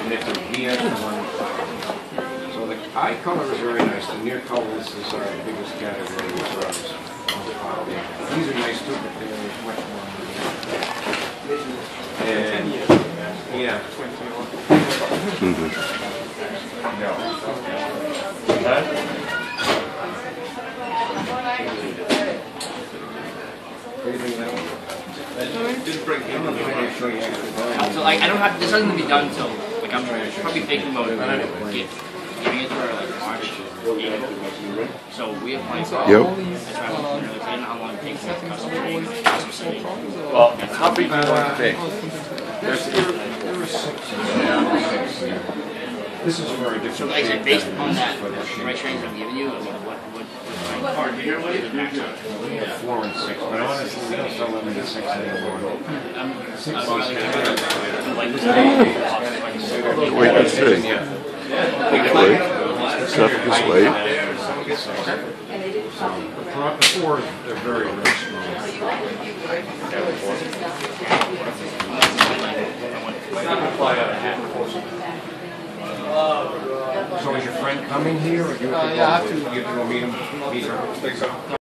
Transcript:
And it's a VS1. So the eye color is very nice. The near colors is our biggest category. These are nice too, but they're much more. And yeah. No. So like I don't have this doesn't be done till like I'm probably thinking about giving it to her like March, April. So we have plans. Yep. I don't know how long it takes to custom training, custom sleep. Well, how big do you want it to be? This is for a different. So like I said, based on that, the trainings I'm giving you, I mean, what part here? What is the max? 4 and 6, but honestly, we don't sell them in the 6 anymore. 6 months. Wait, let's see. Wait. Except this way. The 4s, they're very, very small. So is your friend coming here, or do you have to go meet him?